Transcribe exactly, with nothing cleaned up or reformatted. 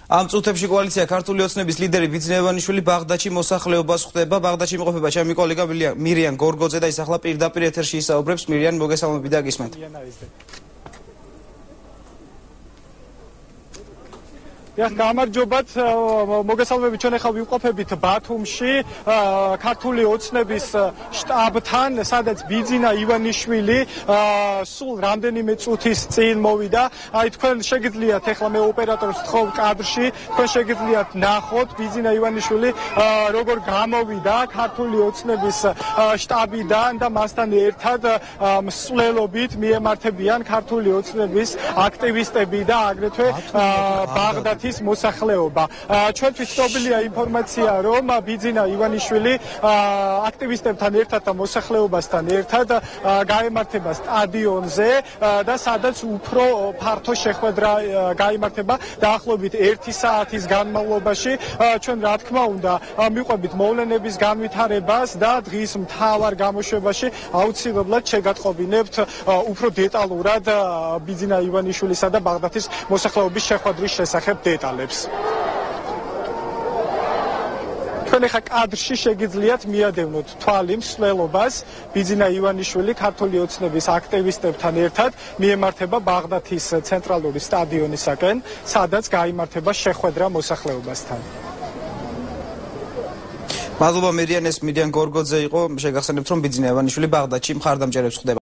Am წუთებში კოალიცია ქართული ოცნების ლიდერი ბიძინა ივანიშვილი ბაღდადში მოსახლეობას ხვდება. ბაღდადში იმყოფება ჩემი კოლეგა მირიან გორგოძე და ის ახლა პირდაპირ ეთერში ისაუბრებს. მირიან, მოგესალმები და გისმენთ. გამარჯობათ, მოგესალმებით, ჩვენ ახლა ვიმყოფებით ბათუმში, ქართული ოცნების შტაბთან, სადაც ბიძინა ივანიშვილი სულ რამდენიმე წუთის წინ მოვიდა. აი თქვენ შეგიძლიათ ახლა მე ოპერატორს ვთხოვ კადრში, თქვენ შეგიძლიათ ნახოთ ბიძინა ივანიშვილი როგორ გამოვიდა ქართული ოცნების შტაბიდან და მასთან ერთად მსვლელობით მიემართებიან ქართული ოცნების აქტივისტები და აგრეთვე ბაღდადის მოსახლეობა. ჩვენთვის ცნობილია ინფორმაცია, რომ ბიძინა ივანიშვილი აქტივისტებთან ერთად და მოსახლეობასთან ერთად გაემართება სტადიონზე და სადაც უფრო ფართო შეხვედრა გაიმართება დაახლოებით ერთი საათის განმავლობაში. ჩვენ რა თქმა უნდა მიყვებით მოვლენების განვითარებას და დღის მთავარ გამოშვებაში აუცილებლად შეგატყობინებთ უფრო დეტალურად ბიძინა ივანიშვილისა და ბაღდადის მოსახლეობის შეხვედრის შესახებ დეტალებს. თქვენ ახლა კადრში შეგიძლიათ მიადევნოთ თვალი მსვლელობას. ბიძინა ივანიშვილი ქართული ოცნების აქტივისტებთან ერთად მიემართება ბაღდადის ცენტრალური სტადიონისაკენ, სადაც გაიმართება შეხვედრა მოსახლეობასთან. მადლობა მირიან, ეს მირიან გორგოძე იყო. შეგახსენებთ, რომ ბიძინა ივანიშვილი ბაღდადში მხარდამჭერებს ხვდება.